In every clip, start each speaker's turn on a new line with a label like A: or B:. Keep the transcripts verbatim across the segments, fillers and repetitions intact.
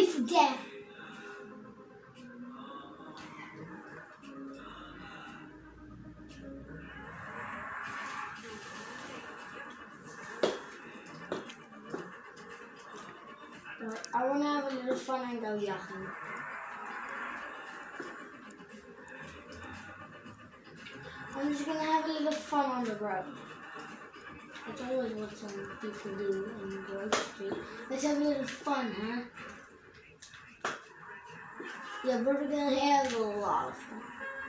A: for death. I want to have a little fun and go yachting. I'm just going to have a little fun on the road. That's always what some people do on the road street. Let's have a little fun, huh? Yeah, we're going to have a lot of fun.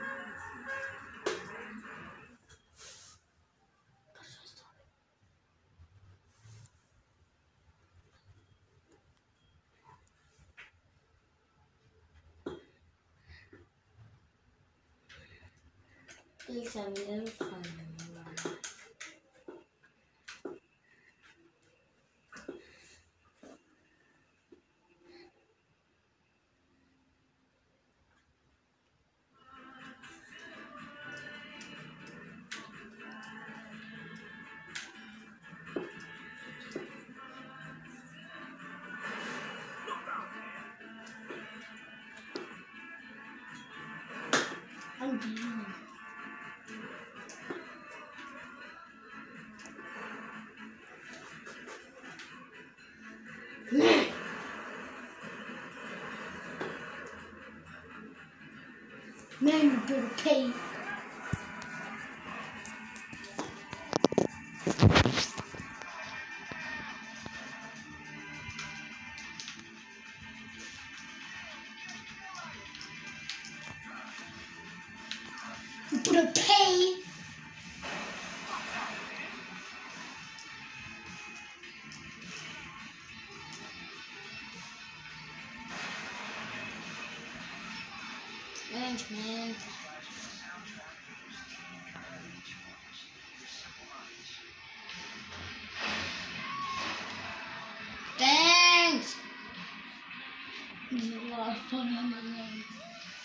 A: Let's have a little fun. I'm beating. Man! Man, you better pay. You better pay. Thanks, man. Thanks. There's a lot of fun on the road.